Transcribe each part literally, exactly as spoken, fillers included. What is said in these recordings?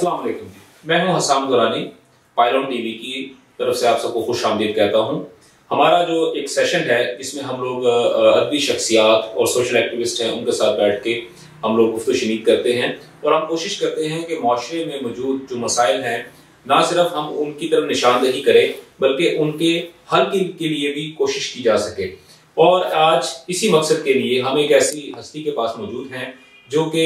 अस्सलाम वालेकुम जी, मैं हूं हस्साम दुर्रानी, पायलॉन टीवी की तरफ से आप सबको खुश आमदीद कहता हूं। हमारा जो एक सेशन है इसमें हम लोग अदबी शख्सियात और सोशल एक्टिविस्ट हैं उनके साथ बैठ के हम लोग गुफ्तगू शनीद करते हैं और हम कोशिश करते हैं कि माशरे में मौजूद जो मसाइल हैं ना सिर्फ हम उनकी तरफ निशानदही करें बल्कि उनके हल के लिए भी कोशिश की जा सके। और आज इसी मकसद के लिए हम एक ऐसी हस्ती के पास मौजूद हैं जो कि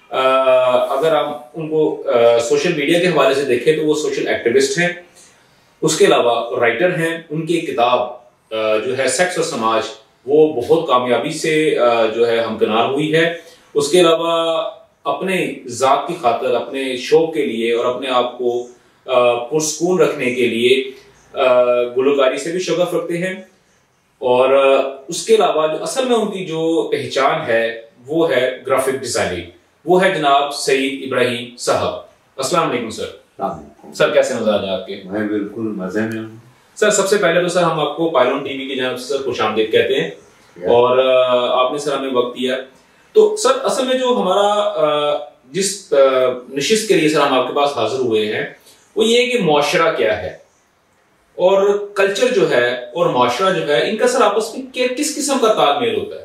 अगर हम उनको सोशल मीडिया के हवाले से देखें तो वो सोशल एक्टिविस्ट हैं, उसके अलावा राइटर हैं। उनकी एक किताब जो है सेक्स और समाज वो बहुत कामयाबी से जो है हमकिनार हुई है। उसके अलावा अपने ज़ात की खातर, अपने शौक के लिए और अपने आप को पुरस्कून रखने के लिए गुलकारी से भी शगफ रखते हैं। और उसके अलावा जो असल में उनकी जो पहचान है वो है ग्राफिक डिजाइनिंग, वो है जनाब सईद इब्राहिम साहब। अस्सलाम वालेकुम सर। सर कैसे मजाज है आपके? मैं बिल्कुल मजे में हूँ सर। सबसे पहले तो सर हम आपको पायलॉन टीवी की जानिब से सर खुशामदीद कहते हैं और आपने सर हमें वक्त दिया। तो सर असल में जो हमारा जिस नशिस्त के लिए सर हम आपके पास हाजिर हुए हैं वो ये कि मुआशरा क्या है और कल्चर जो है और मुआशरा जो है इनका सर आपस में किस किस्म का तालमेल होता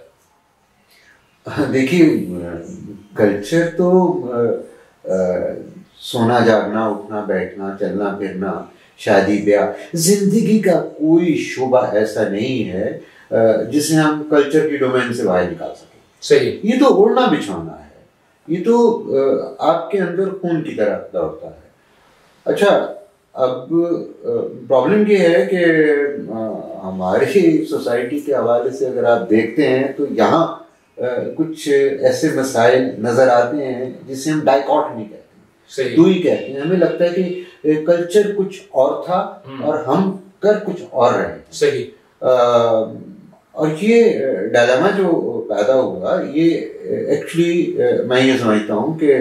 है? देखिए, कल्चर तो आ, आ, सोना जागना, उठना बैठना, चलना फिरना, शादी ब्याह, जिंदगी का कोई शोबा ऐसा नहीं है जिसे हम कल्चर की डोमेन से बाहर निकाल सकें। सही। ये तो ओढ़ना बिछाना है, ये तो आपके अंदर खून की तरह दौड़ता है। अच्छा, अब प्रॉब्लम ये है कि हमारी सोसाइटी के हवाले से अगर आप देखते हैं तो यहाँ कुछ ऐसे मसाइल नजर आते हैं जिसे हम डाइकॉटमी कहते हैं, दुई कहते हैं। हमें लगता है कि कल्चर कुछ और था और हम कर कुछ और रहे। सही। आ, और ये डायलेमा जो पैदा हुआ ये एक्चुअली मैं ये समझता हूँ कि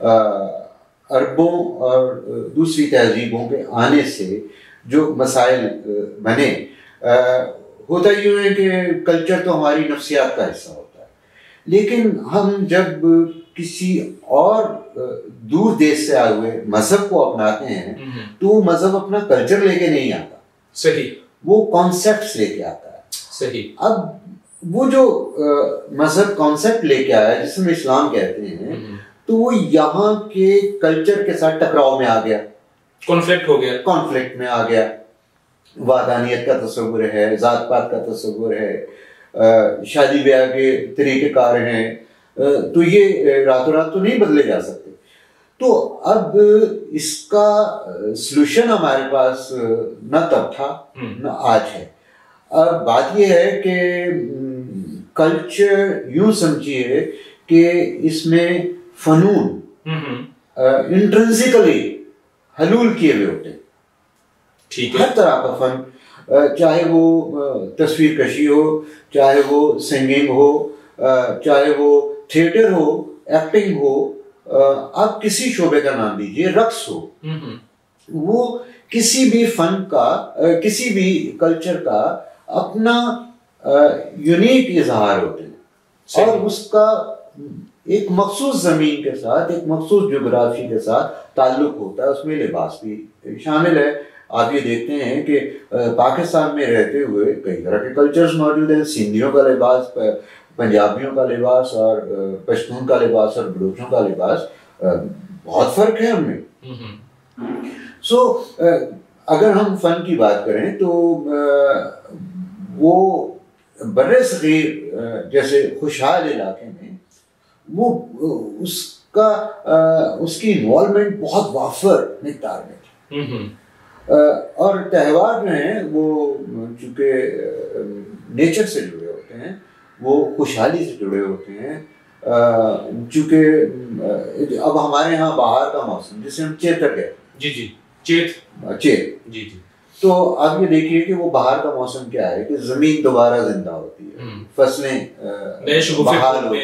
अरबों और दूसरी तहजीबों के आने से जो मसाइल बने, आ, होता यूँ है कि कल्चर तो हमारी नफ्सियात का हिस्सा होता है, लेकिन हम जब किसी और दूर देश से आए हुए मजहब को अपनाते हैं तो वो मजहब अपना कल्चर लेके नहीं आता। सही। वो कॉन्सेप्ट्स लेके आता है। सही। अब वो जो मजहब कॉन्सेप्ट लेके आया जिसे हम इस्लाम कहते हैं, तो वो यहाँ के कल्चर के साथ टकराव में आ गया, कॉन्फ्लिक्ट हो गया, कॉन्फ्लिक्ट में आ गया। वादानियत का तस्वुर है, जात पात का तस्वुर है, शादी ब्याह के तरीक़ेकार हैं, तो ये रातों रात तो नहीं बदले जा सकते। तो अब इसका सलूशन हमारे पास न तब था न आज है। अब बात यह है कि कल्चर यूं समझिए कि इसमें फनून इंट्रिंसिकली हलूल किए हुए होते हैं। ठीक है। हर तरह का फन, चाहे वो तस्वीर कशी हो, चाहे वो सिंगिंग हो, चाहे वो थिएटर हो, एक्टिंग हो, आप किसी शोबे का नाम दीजिए, रक्स हो, वो किसी भी फन का, किसी भी कल्चर का अपना यूनिक इजहार होते हैं और उसका एक मखसूस जमीन के साथ, एक मखसूस जोग्राफी के साथ ताल्लुक होता है। उसमें लिबास भी शामिल है। आप ये देखते हैं कि पाकिस्तान में रहते हुए कई तरह के कल्चर्स मौजूद हैं। सिंधियों का लिबास, पंजाबियों का लिबास और पश्तून का लिबास और बलूचों का लिबास, बहुत फर्क है उनमें। सो so, अगर हम फन की बात करें तो वो बड़े सगीर जैसे खुशहाल इलाके में वो उसका उसकी इन्वॉल्वमेंट बहुत वाफर मिकदार में थी। और त्यौहार जो हैं वो चूँकि नेचर से जुड़े होते हैं, वो खुशहाली से जुड़े होते हैं। चूँकि अब हमारे यहाँ बाहर का मौसम जिसे हम चेतक है, जी जी चेत चेत जी जी तो आप ये देखिए कि वो बाहर का मौसम क्या है कि जमीन दोबारा जिंदा होती है, फसलें बहाल होती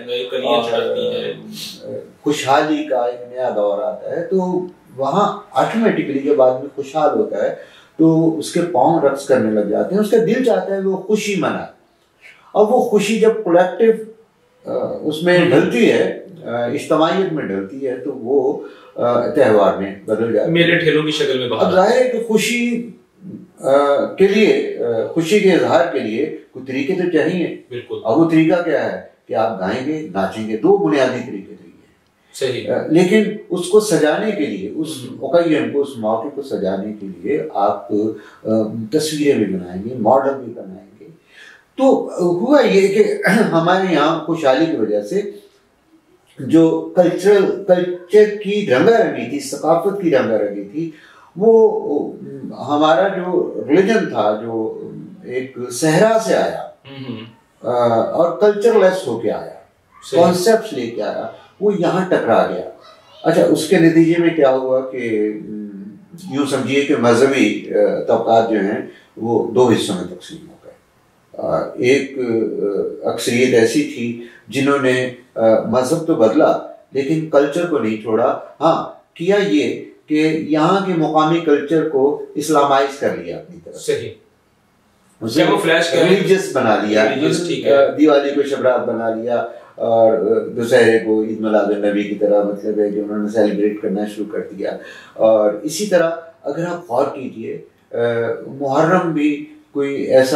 हैं, खुशहाली का एक नया दौर आता है। तो वहाँ ऑटोमेटिकली जब आदमी खुशहाल होता है तो उसके पाँव रक्स करने लग जाते हैं, उसका दिल चाहता है वो खुशी मनाए। और वो खुशी जब कलेक्टिव उसमें ढलती है इज्तमाइयत में ढलती है तो वो त्यौहार में बदल जाती है, मेले ठेलों की शक्ल में बाहर। अब जाहिर है कि खुशी के लिए, खुशी के इजहार के लिए कुछ तरीके तो चाहिए। बिल्कुल। अब वो तरीका क्या है कि आप गाएंगे नाचेंगे, दो बुनियादी तरीके चाहिए। सही। लेकिन उसको सजाने के लिए, उस ओकेजन को, उस मौके को सजाने के लिए आप तस्वीरें भी बनाएंगे, मॉडल भी बनाएंगे। तो हुआ ये कि हमारे यहाँ खुशहाली की वजह से जो कल्चरल कल्चर की रंगारंगी थी, सकाफत की रंगारंगी थी, वो हमारा जो रिलीजन था, जो एक सहरा से आया और कल्चरलेस होके आया, कॉन्सेप्ट लेके आया, वो यहाँ टकरा गया। अच्छा, उसके नतीजे में क्या हुआ कि यूँ समझिए कि मजहबी तबकात जो हैं वो दो हिस्सों में तकसीम हो गए। एक अक्सरियत ऐसी थी जिन्होंने मजहब तो बदला लेकिन कल्चर को नहीं छोड़ा। हाँ, किया ये कि यहाँ के मुकामी कल्चर को इस्लामाइज कर लिया अपनी तरफ। सही। उसे रिलीजियस बना लिया, दिवाली को शबरात बना लिया और दशहरे को ईद मिलाद नबी की तरह, मतलब है कि उन्होंने सेलिब्रेट करना शुरू कर दिया। और इसी तरह अगर आप गौर कीजिए, मुहर्रम भी कोई ऐसा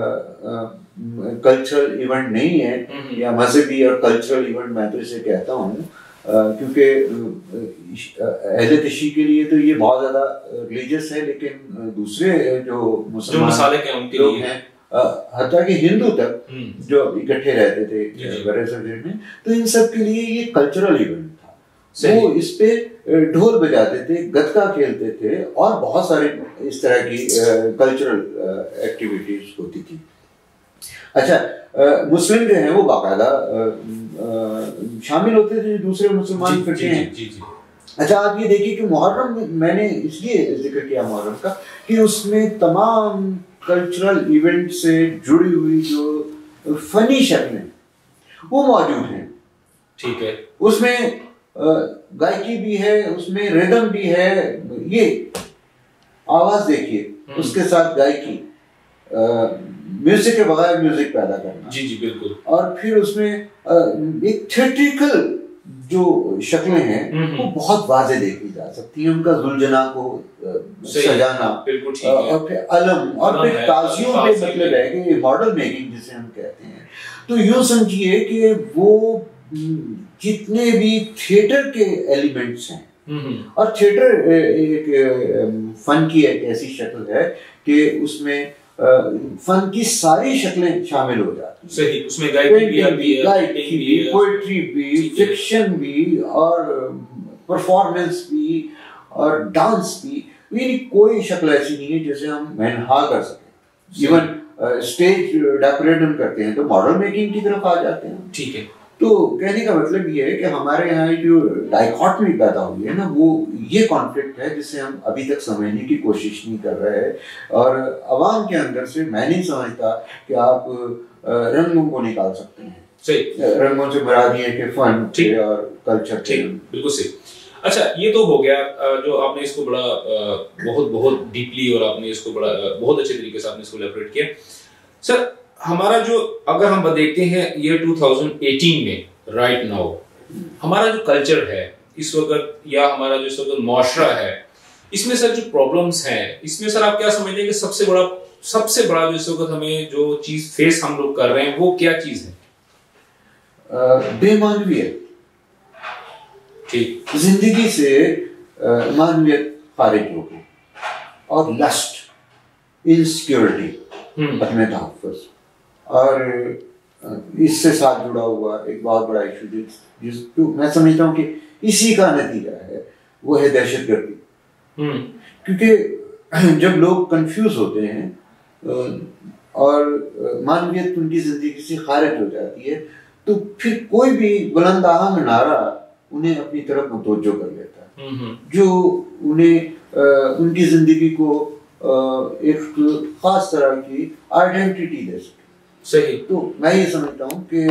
कल्चरल इवेंट नहीं है, या मजहबी और कल्चरल इवेंट मैं तो इसे कहता हूँ, क्योंकि अहले तशी के लिए तो ये बहुत ज़्यादा रिलीजियस है, लेकिन दूसरे जो मुसलमान लोग हैं, हत्ता कि हिंदू तक जो इकट्ठे रहते थे बड़े सफर में, तो इन सब के लिए ये कल्चरल इवेंट था। वो इस पे ढोल बजाते थे, गतका खेलते थे और बहुत सारे इस तरह की कल्चरल एक्टिविटीज होती थी। अच्छा, मुस्लिम जो हैं वो बाकायदा शामिल होते थे दूसरे मुसलमान फिरके हैं। अच्छा, आप ये देखिए कि मुहर्रम में, मैंने इसलिए जिक्र किया मुहर्रम का कि उसमें तमाम कल्चरल इवेंट से जुड़ी हुई जो फनी शक्लें वो मौजूद हैं। ठीक है। उसमें गायकी भी है, उसमें रिदम भी है, ये आवाज देखिए, उसके साथ गायकी, म्यूजिक के बगैर म्यूजिक पैदा करना। जी जी बिल्कुल। और फिर उसमें एक थिएट्रिकल जो शक्लें हैं वो बहुत वाज़े देखी जा सकती हैं। उनका जुलजना को सजाना, और फिर अलम, और फिर ताजियों पे, मतलब है कि मॉडल मेकिंग जिसे हम कहते हैं। तो यूँ समझिए कि वो जितने भी थिएटर के एलिमेंट्स हैं, और थिएटर एक फन की एक ऐसी शक्ल है कि उसमें फन की सारी शक्लें शामिल हो जाती हैं। सही। उसमें गायकी भी आती है, गायकी भी, पोएट्री भी, फिक्शन भी, और परफॉर्मेंस भी, और डांस भी। यानी कोई शक्ल ऐसी नहीं है जिसे हम मैनहा कर सकें। इवन स्टेज डेकोरेट हम करते हैं तो मॉडल मेकिंग की तरफ आ जाते हैं। ठीक है। तो कहने का मतलब ये है कि हमारे यहाँ जो डाइकॉटमी पैदा हुई है ना, वो ये कॉन्फ्लिक्ट है जिसे हम अभी तक समझने की कोशिश नहीं कर रहे हैं। और अवाम के अंदर से मैं नहीं समझता कि आप रंगों को निकाल सकते हैं। सही। रंगों से मुराद ये कि फन और कल्चर। ठीक, बिल्कुल सही। अच्छा, ये तो हो गया जो आपने इसको बड़ा बहुत बहुत डीपली, और आपने इसको बड़ा बहुत अच्छे तरीके से आपने इसको एलैबोरेट किया। सर, हमारा जो, अगर हम देखते हैं ये टू थाउजेंड एटीन में राइट नाउ हमारा जो कल्चर है इस वक्त, या हमारा जो इस वक्त मुआशरा है, इसमें सर जो प्रॉब्लम्स हैं, इसमें सर आप क्या समझते हैं कि सबसे बड़ा सबसे बड़ा जो इस वक्त हमें जो चीज फेस हम लोग कर रहे हैं वो क्या चीज है? बेमानवियत। ठीक। जिंदगी से मानवियत खारिज हो गई, और लस्ट, इनसिक्योरिटी, अपने तहफ़्फ़ुज़, और इससे साथ जुड़ा हुआ एक बहुत बड़ा इशू जिस जिस तो मैं समझता हूँ कि इसी का नतीजा है वो है दहशतगर्दी। क्योंकि जब लोग कंफ्यूज होते हैं और मानवियत उनकी जिंदगी से खारिज हो जाती है, तो फिर कोई भी बुलंद आहंग नारा उन्हें अपनी तरफ मुतवज्जो कर लेता है, जो उन्हें उनकी जिंदगी को एक खास तरह की आइडेंटिटी दे सके। सही। तो मैं ये समझता हूँ कि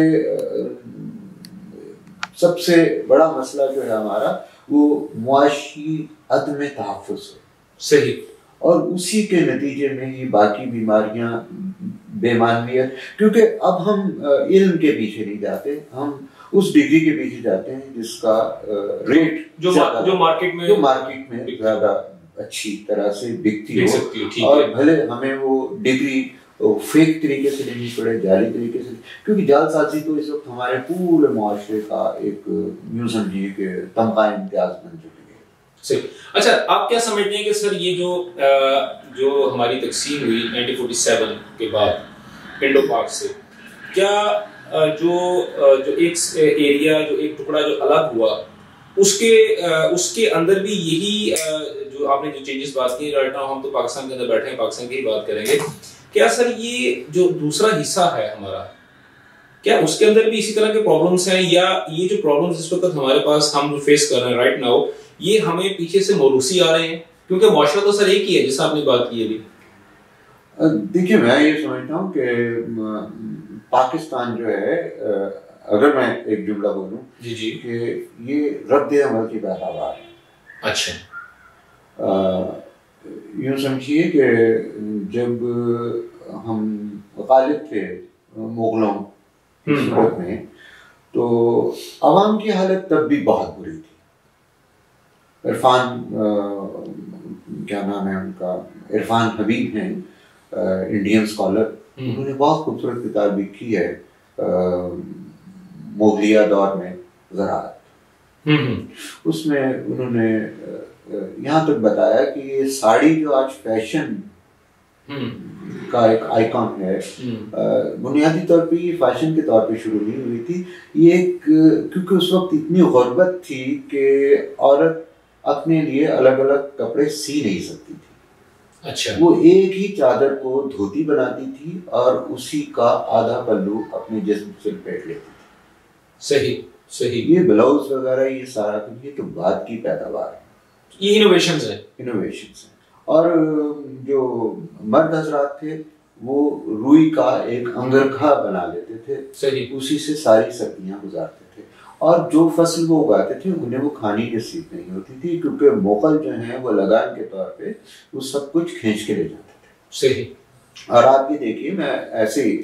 सबसे बड़ा मसला जो है हमारा वो मुआशी अदम तहफ़्फ़ुज़ है। सही। और उसी के नतीजे में ये बाकी बीमारियां बेमानवियत, क्योंकि अब हम इल्म के पीछे नहीं जाते, हम उस डिग्री के पीछे जाते हैं जिसका रेट जो मा, जो मार्केट में जो मार्केट में ज्यादा अच्छी तरह से बिकती हो, और भले हमें वो डिग्री फेक तरीके से लेनी पड़े, जाली तरीके से, क्योंकि जालसाजी तो इस वक्त हमारे पूरे मुआशरे का एक यूं समझिए कि तमगा इम्तियाज बन चुकी है। सही। अच्छा, आप क्या समझते हैं कि सर ये जो जो हमारी तकसीम हुई नाइनटीन फोर्टी सेवन के बाद इंडो पाक से, क्या जो जो एक एरिया, जो एक टुकड़ा जो अलग हुआ, उसके उसके अंदर भी यही जो आपने जो चेंजेस बात की, राइट नाउ हम तो पाकिस्तान के अंदर बैठे हैं, पाकिस्तान की ही बात करेंगे, क्या सर ये जो दूसरा हिस्सा है हमारा, क्या उसके अंदर भी इसी तरह के प्रॉब्लम्स हैं, या ये जो प्रॉब्लम्स इस वक्त हमारे पास हम फेस कर रहे हैं राइट नाउ, ये हमें पीछे से मौरूसी आ रहे हैं? क्योंकि मुआशरा तो सर एक ही है, जैसा आपने बात की अभी। देखिए, मैं ये समझता हूँ कि पाकिस्तान जो है, अगर मैं एक जुमला बोलूँ जी जी कि ये रद्द अमल की पैदावार है। अच्छा। यूँ समझिए कि जब हम गालिब थे मुगलों में, तो अवाम की हालत तब भी बहुत बुरी थी। इरफान, क्या नाम है उनका, इरफान हबीब हैं, इंडियन स्कॉलर, उन्होंने बहुत खूबसूरत किताब लिखी है मुगलिया दौर में ज़राअत। उसमें उन्होंने यहाँ तक बताया कि ये साड़ी जो आज फैशन का एक आइकॉन है, बुनियादी तौर पे ये फैशन के तौर पे शुरू नहीं हुई थी। ये एक, क्योंकि उस वक्त इतनी गुर्बत थी कि औरत अपने लिए अलग अलग कपड़े सी नहीं सकती थी। अच्छा। वो एक ही चादर को धोती बनाती थी और उसी का आधा पल्लू अपने जिस्म से लपेट लेती थी। सही सही। ये ब्लाउज वगैरह, ये सारा ये तो बाद की पैदावार है, ये इनोवेशंस है इनोवेशंस है। और जो मर्द हजरात थे वो रुई का एक अंगरखा बना लेते थे, सही, उसी से सारी सर्दियां गुजारते थे, और जो फसल वो उगाते थे उन्हें वो खाने की नसीब नहीं होती थी, क्योंकि मुगल जो हैं वो लगान के तौर पे वो सब कुछ खींच के ले जाते थे। सही। और आप ये देखिए, मैं ऐसे ही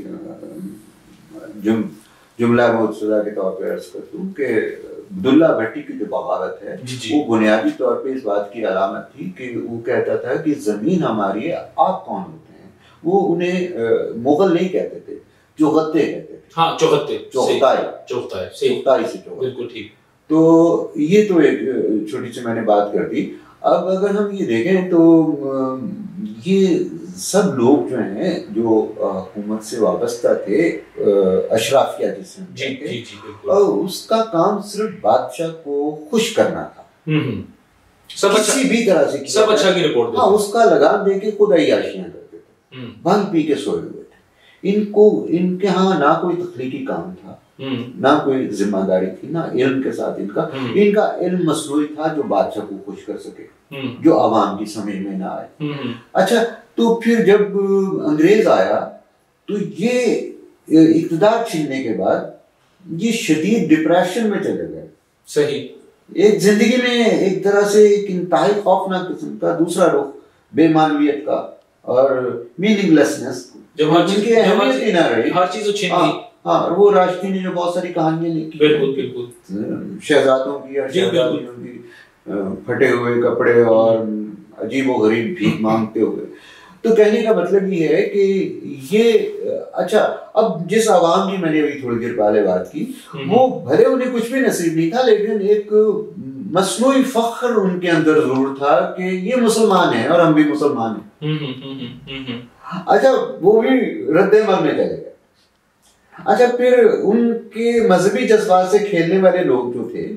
जुम जुमला मुबतदा के तौर पे अर्ज करता हूँ कि अब्दुल्ला भट्टी की जो बगावत है वो बुनियादी तौर पे इस बात की अलामत थी कि वो कहता था कि जमीन हमारी है, आप कौन होते हैं। वो उन्हें मुगल नहीं कहते थे, चौहत्ते कहते थे। हाँ, चौहत्ते, चौहत्ताई, चौहत्ताई, चौहत्ताई से चौहत्ते, बिल्कुल ठीक। तो ये तो एक छोटी सी मैंने बात कर दी। अब अगर हम ये देखें तो ये सब लोग जो हैं जो हुकूमत से वाबस्ता थे, अशराफिया जिसे जी, जी, जी, और उसका काम सिर्फ बादशाह को खुश करना था। सब किसी अच्छा, भी तरह से सब अच्छा की रिपोर्ट। हाँ, उसका लगान दे के खुद अय्याशियां करते थे, भंग पी के सोए हुए थे। इनको, इनके यहाँ ना कोई तख्लीकी काम था, ना कोई जिम्मेदारी थी, ना इल्म के साथ इनका इनका इल्म मसनूई था जो बादशाह को खुश कर सके, जो आवाम की समझ में ना आए। अच्छा, तो फिर जब अंग्रेज आया तो ये इक़्तिदार छीनने के बाद ये शदीद डिप्रेशन में चले गए। सही। एक जिंदगी में एक तरह से एक इंतहाई खौफनाक किस्म का दूसरा रुख, बेमानवियत का और मीनिंगलेसनेस, जब हर चीज अहमियत ही ना रही, हर चीज छीन गई। हाँ, वो राष्ट्रीय ने जो बहुत सारी कहानियां लिखी, बिल्कुल बिल्कुल, शहजादों की या शहजादियों की फटे हुए कपड़े और अजीबो गरीब भीख मांगते हुए। तो कहने का मतलब ये है कि ये, अच्छा, अब जिस आवाम की मैंने अभी थोड़ी देर पहले बात की, वो भले उन्हें कुछ भी नसीब नहीं था, लेकिन एक मसनूई फख्र उनके अंदर जरूर था कि ये मुसलमान हैं और हम भी मुसलमान हैं। अच्छा, वो भी रद्द-ए-अमल में चले गए। अच्छा, फिर उनके मजहबी जज्बात से खेलने वाले लोग जो थे,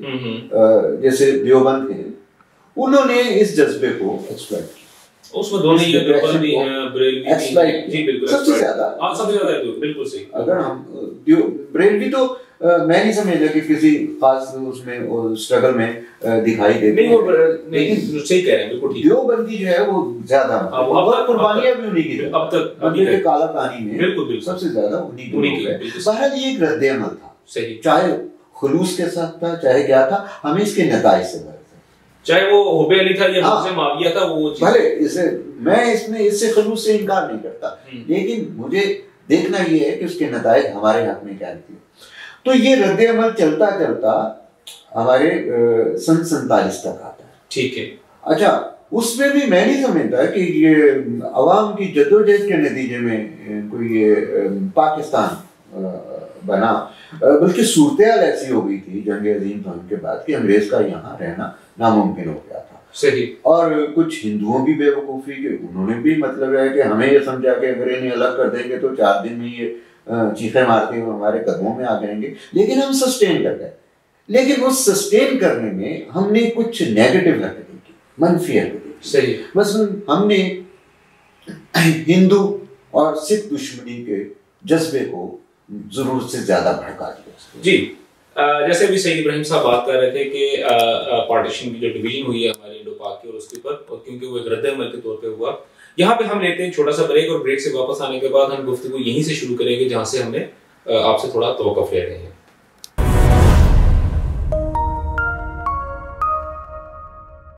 जैसे देवबंद थे, उन्होंने इस जज्बे को एक्सप्लॉइट किया। उसमें दोनों ही देवबंद भी हैं, बरेलवी भी, जी बिल्कुल, सबसे ज्यादा, हाँ सबसे ज्यादा है, बिल्कुल सही। अगर हम बरेलवी तो मैं नहीं समझता कि किसी खास उसमें स्ट्रगल में दिखाई देते, नहीं वो नहीं सही कह रहे हैं, बिल्कुल ठीक। देवबंदी जो है वो ज्यादा, अब तक कुर्बानियां भी उन्हीं की, अब तक अभी के काला कहानी में बिल्कुल बिल्कुल सबसे ज्यादा उन्हीं की है। बिल्कुल। बहरहाल ये एक रद्द-ए-अमल था, सही, चाहे खुलूस के साथ था, चाहे क्या था, हमें इसके नताइज से भर, चाहे वो हुबे अली था या मुझसे माविया था, वो भले इसे मैं इसमें इससे खलूस से इनकार नहीं करता, लेकिन मुझे देखना ये है कि उसके नताइज हमारे हक में क्या निकले। तो ये रद्द अमल चलता चलता हमारे सन सैंतालीस तक आता है। ठीक है। अच्छा, उसमें भी मैं नहीं समझता कि ये अवाम की जद्दोजहद के नतीजे में कोई ये पाकिस्तान बना, बल्कि सूरत हाल ऐसी हो गई थी जंग अजीम खान के बाद कि अंग्रेज का यहाँ रहना नामुमकिन हो गया था। सही। और कुछ हिंदुओं की बेवकूफ़ी के उन्होंने भी मतलब है कि हमें ये समझा कि अगर इन्हें अलग कर देंगे तो चार दिन में ये चीखें मारते हुए हमारे कदमों में आ जाएंगे, लेकिन हम सस्टेन कर गए। लेकिन उस सस्टेन करने में हमने कुछ नेगेटिव हरकतें की, मनफी हरकतें। सही। मसलन हमने हिंदू और सिख दुश्मनी के जज्बे को जरूरत से ज्यादा भड़का दिया। जी, जैसे अभी सईद इब्राहिम साहब बात कर रहे थे कि पार्टीशन की जो डिवीजन हुई है हमारे इंडो पाक की और उसके ऊपर, और क्योंकि वो एक रद्द अमल के तौर पे हुआ, यहाँ पे हम लेते हैं छोटा सा ब्रेक, और ब्रेक से वापस आने के बाद हम गुफ्तगू यहीं से शुरू करेंगे जहाँ से हमने आपसे थोड़ा तवक्कुफ ले रहे हैं।